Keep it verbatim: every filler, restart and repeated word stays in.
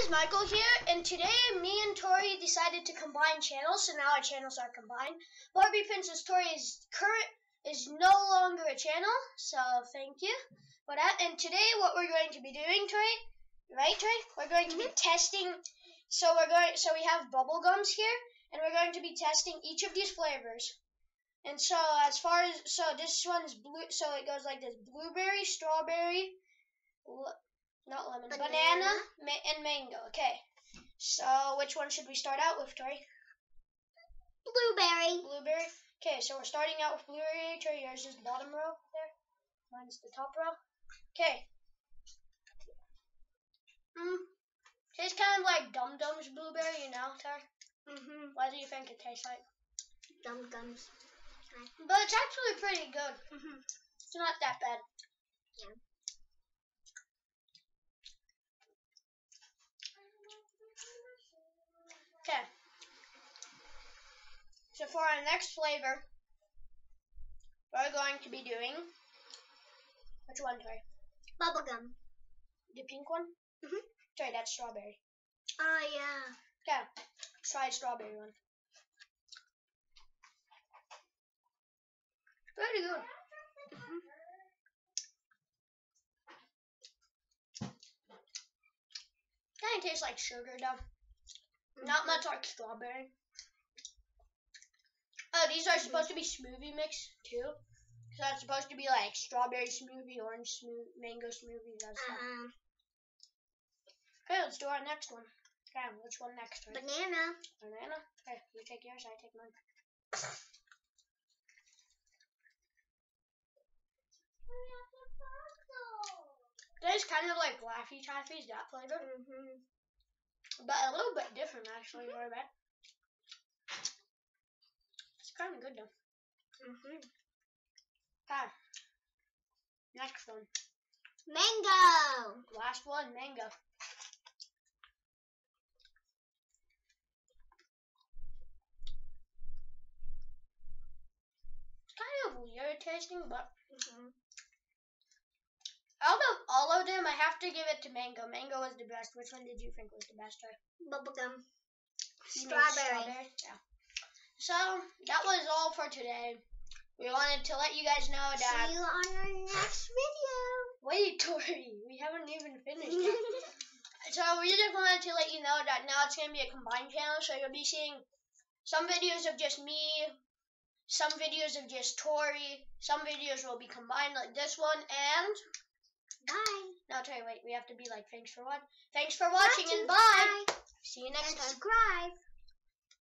is Michael here, and today me and Tori decided to combine channels, so now our channels are combined. Barbie Princess Tori is current is no longer a channel, so thank you for that. And today, what we're going to be doing, Tori, right, Tori? We're going to be testing. So we're going. So we have bubble gums here, and we're going to be testing each of these flavors. And so as far as so this one's blue, so it goes like this: blueberry, strawberry. Not lemon, banana, banana ma and mango. Okay, so which one should we start out with, Tori? Blueberry. Blueberry. Okay, so we're starting out with blueberry. Tori, yours is the bottom row there. Mine's the top row. Okay. Hmm. Tastes kind of like Dum Dums blueberry, you know, Tori? Mhm. What do you think it tastes like? Dum Dums. But it's actually pretty good. Mhm. It's not that bad. Yeah. Okay. So for our next flavor, we're going to be doing which one, Tori? Bubblegum. The pink one? Mhm. Tori, that's strawberry. Oh yeah. Okay. Let's try the strawberry one. Pretty good. Mhm. Kind of tastes like sugar though. Not much like strawberry. Oh, these are supposed to be smoothie mix too. So it's supposed to be like strawberry smoothie, orange smoothie, mango smoothie, that stuff. Uh-huh. Okay, let's do our next one. Okay, which one next? Right? Banana. Banana. Okay, you take yours, I take mine. Tastes kind of like Laffy Taffy's, that flavor. Mhm. But a little bit different, actually, for a bit. It's kind of good, though. Mhm. Okay. Next one. Mango. Last one, mango. It's kind of weird tasting, but Mhm. out of all of them, I have to give it to mango. Mango was the best. Which one did you think was the best? Right? Bubblegum. You made Strawberry. strawberry. Yeah. So that was all for today. We wanted to let you guys know that. See you on our next video. Wait, Tori, we haven't even finished yet. So we just wanted to let you know that now it's gonna be a combined channel. So you'll be seeing some videos of just me, some videos of just Tori, some videos will be combined like this one, and Bye. no, Tori, wait, we have to be like, thanks for watching. Thanks for watching, and bye. Bye. See you next And time. subscribe.